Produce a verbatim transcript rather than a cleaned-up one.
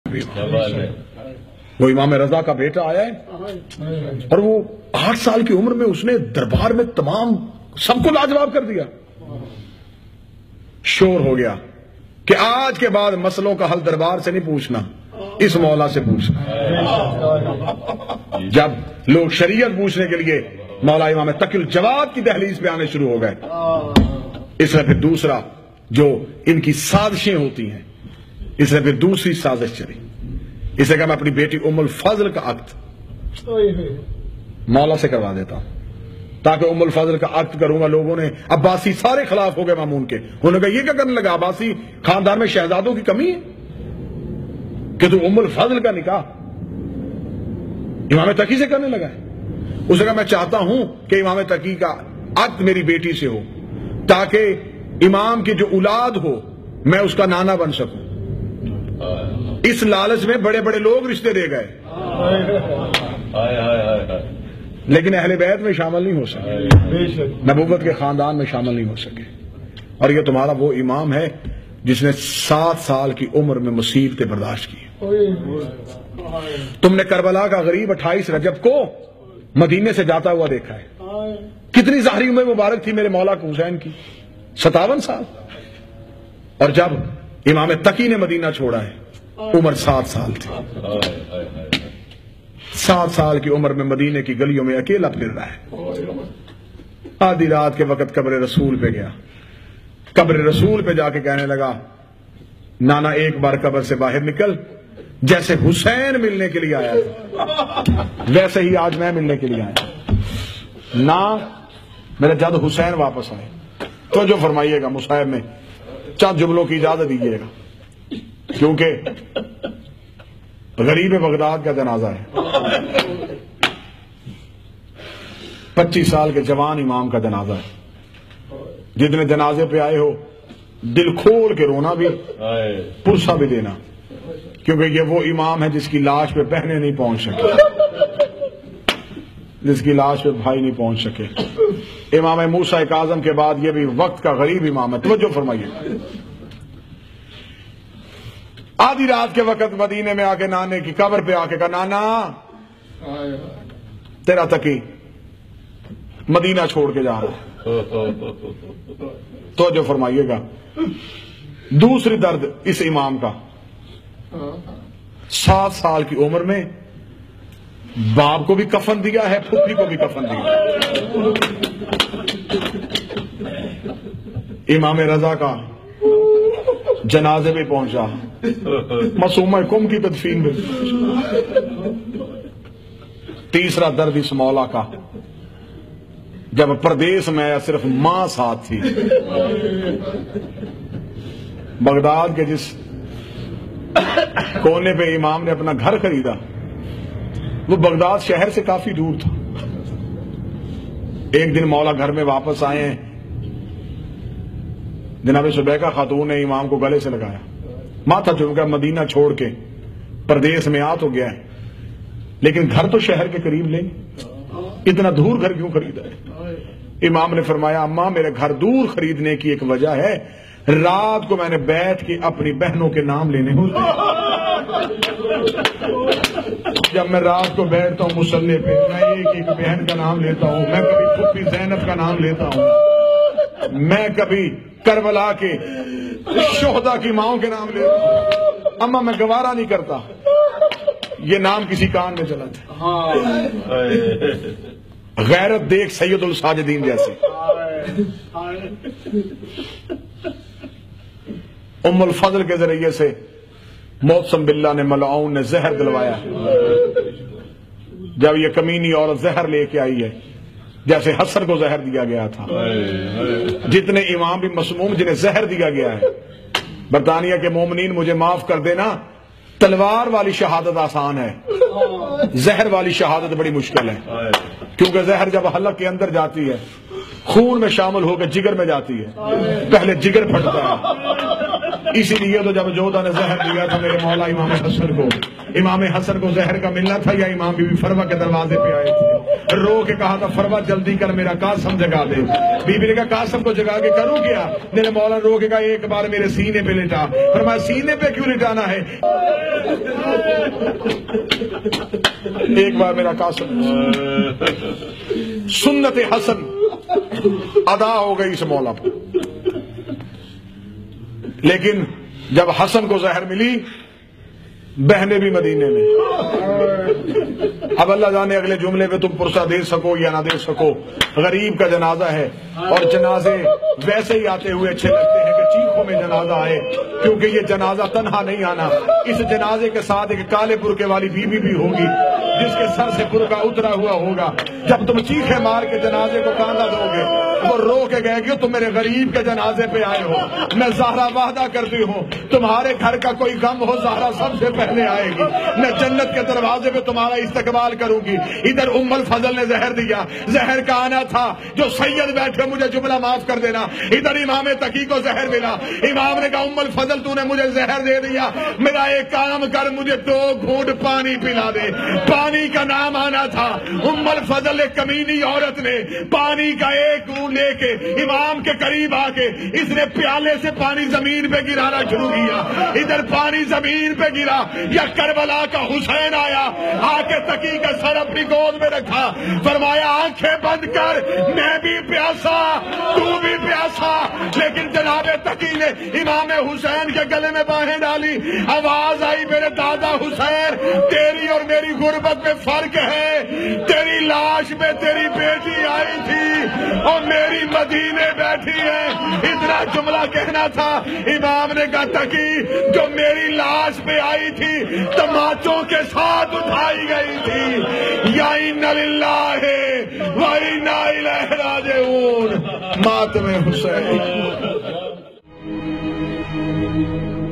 وہ امام رضا کا بیٹا آیا ہے اور وہ آٹھ سال کی عمر میں اس نے دربار میں تمام سب کو لاجواب کر دیا. شور ہو گیا کہ آج کے بعد مسئلوں کا حل دربار سے نہیں پوچھنا، اس مولا سے پوچھنا. جب لوگ شریعت پوچھنے کے لیے مولا امام تقی الجواد کی دہلیز پہ آنے شروع ہو گئے. اس نے پھر دوسرا جو ان کی سازشیں ہوتی ہیں، اس نے پھر دوسری سازش چلی. اسے کہا میں اپنی بیٹی ام الفضل کا عقد مولا سے کروا دیتا ہوں تاکہ ام الفضل کا عقد کروں گا. لوگوں نے عباسی سارے خلاف ہو گئے مامون کے. انہوں نے کہا یہ کیا کرنے لگا؟ عباسی خاندان میں شہزادوں کی کمی ہے کہ تو ام الفضل کا نکاح امام تقی سے کرنے لگا ہے. اسے کہا میں چاہتا ہوں کہ امام تقی کا عقد میری بیٹی سے ہو تاکہ امام کی جو اولاد ہو میں اس کا نانا بن سکوں. اس لالچ میں بڑے بڑے لوگ رشتے دے گئے لیکن اہل بیت میں شامل نہیں ہو سکے، نبوت کے خاندان میں شامل نہیں ہو سکے. اور یہ تمہارا وہ امام ہے جس نے سات سال کی عمر میں مصیبتیں برداشت کی. تم نے کربلا کا غریب اٹھائیس رجب کو مدینے سے جاتا ہوا دیکھا ہے. کتنی ظاہری عمر مبارک تھی میرے مولا کو حسین کی؟ ستاون سال. اور جب امام تقی نے مدینہ چھوڑا ہے عمر سات سال تھی. سات سال کی عمر میں مدینے کی گلیوں میں اکیلا پھر رہا ہے. آدھی رات کے وقت قبر رسول پہ گیا. قبر رسول پہ جا کے کہنے لگا نانا ایک بار قبر سے باہر نکل، جیسے حسین ملنے کے لیے آیا تھا ویسے ہی آج میں ملنے کے لیے آیا. نہ میرا جد حسین واپس آئے تو جو فرمائیے گا مصاحب میں چند جملوں کی اجازت دیجیے گا کیونکہ غریب بغداد کا جنازہ ہے. پچیس سال کے جوان امام کا جنازہ ہے. جتنے جنازے پہ آئے ہو دل کھول کے رونا بھی، پرسہ بھی دینا، کیونکہ یہ وہ امام ہے جس کی لاش پہ بہنیں نہیں پہنچ سکے، جس کی لاش پہ بھائی نہیں پہنچ سکے. امام موسیٰ کاظم کے بعد یہ بھی وقت کا غریب امام ہے. توجہ فرمائیے. آدھی رات کے وقت مدینے میں آ کے نانے کی قبر پہ آ کے کہا نانا تیرا تقی مدینہ چھوڑ کے جا رہا ہے. تو جو فرمائیے گا دوسری درد اس امام کا، سات سال کی عمر میں باپ کو بھی کفن دیا ہے، پھپھی کو بھی کفن دیا ہے. امام رضا کا جنازے میں پہنچا، معصومہ کم کی تدفین میں. تیسرا درد اس مولا کا، جب پردیس میں آیا صرف ماں ساتھ تھی. بغداد کے جس کونے پہ امام نے اپنا گھر خریدا وہ بغداد شہر سے کافی دور تھا. ایک دن مولا گھر میں واپس آئے، جناب سبیکہ خاتون نے امام کو گلے سے لگایا، ماتھا چوم کر مدینہ چھوڑ کے پردیس میں آ تو گیا ہے لیکن گھر تو شہر کے قریب لیں، اتنا دور گھر کیوں خریدا ہے؟ امام نے فرمایا اماں میرے گھر دور خریدنے کی ایک وجہ ہے، رات کو میں نے بیٹھ کے اپنی بہنوں کے نام لینے ہوتے. جب میں رات کو بیٹھتا ہوں مصلی پہ میں ایک ایک بہن کا نام لیتا ہوں، میں کبھی پھپھی زینب کا نام لیتا ہوں، میں کبھی کربلا کے شہداء کی ماؤں کے نام لیتا ہوں. اما میں گوارا نہیں کرتا یہ نام کسی کان میں چلا جائے. غیرت دیکھ سید الساجدین جیسے. ام الفضل کے ذریعے سے موسم باللہ نے ملعون نے زہر دلوایا. جب یہ کمینی عورت زہر لے کے آئی ہے جیسے حسن کو زہر دیا گیا تھا، جتنے امام بھی مسموم جنہیں زہر دیا گیا ہے، برطانیہ کے مومنین مجھے معاف کر دینا، تلوار والی شہادت آسان ہے، زہر والی شہادت بڑی مشکل ہے. کیونکہ زہر جب حلق کے اندر جاتی ہے خون میں شامل ہو کے جگر میں جاتی ہے، پہلے جگر پھٹتا ہے، اسی لیے تو جب جودا نے زہر دیا تھا میرے مولا امام حسن کو، امام حسن کو زہر کا ملنا تھا یا امام بی بی فروا کے دروازے پہ آئے تھے، رو کے کہا تھا فروا جلدی کر میرا قاسم جگا دے۔ بی بی نے کہا قاسم کو جگا کے کروں کیا؟ میرے مولا رو کے کہا ایک بار میرے سینے پہ لٹا۔ فرمایا سینے پہ کیوں لٹانا ہے؟ ایک بار میرا قاسم۔ سنت حسن ادا ہو گئی اس مولا پر، لیکن جب حسن کو زہر ملی بہنے بھی مدینے میں۔ اب اللہ جانے اگلے جملے پہ تم پرسہ دے سکو یا نہ دے سکو، غریب کا جنازہ ہے اور جنازے ویسے ہی آتے ہوئے اچھے لگتے ہیں کہ چیخوں میں جنازہ آئے، کیونکہ یہ جنازہ تنہا نہیں آنا، اس جنازے کے ساتھ ایک کالے برقعے والی بیوی بھی ہوگی جس کے سر سے برقع اترا ہوا ہوگا۔ جب تم چیخے مار کے جنازے کو کاندھا دو گے وہ رو کے گئے کہ تم میرے غریب کے جنازے پہ آئے ہو، میں زہرا وعدہ کرتی ہوں تمہارے گھر کا کوئی غم ہو زہرا سب سے پہلے آئے گی، میں جنت کے دروازے پہ تمہارا استقبال کروں گی۔ ادھر ام الفضل نے زہر دیا، زہر کا آنا تھا، جو سید بیٹھے مجھے جملہ معاف کر دینا، ادھر امام تقی کو زہر ملا، امام نے کہا ام الفضل تو نے مجھے زہر دے دیا، میرا ایک کام کر مجھے دو گھونٹ پانی پلا دے۔ پانی کا نام آنا تھا، ام الفضل ایک کمینی عورت نے پانی کا ایک اون لے کے امام کے قریب آ کے اس نے پیالے سے پانی زمین پہ گرانا شروع کیا، ادھر پانی زمین پہ گرا، یا کربلا کا حسین آیا، آ کے تقی کا سر اپنی گود میں رکھا، فرمایا آنکھیں بند کر، میں بھی پیاسا تو بھی پیاسا، لیکن جناب تقی نے امام حسین کے گلے میں باہیں ڈالی، آواز آئی میرے دادا حسین تیری اور میری غربت میں فرق ہے، تیری لاش میں تیری بیٹی آئی تھی اور میری مدینے بیٹھی ہے، اتنا جملہ کہنا تھا، امام نے کہا تقی جو میری لاش میں آئی تھی تماچوں کے ساتھ اٹھائی گئی تھی، یا اِنَّ لِلَّهِ وَإِنَّا إِلَيْهِ رَاجِعُونَ۔ ماتم حسین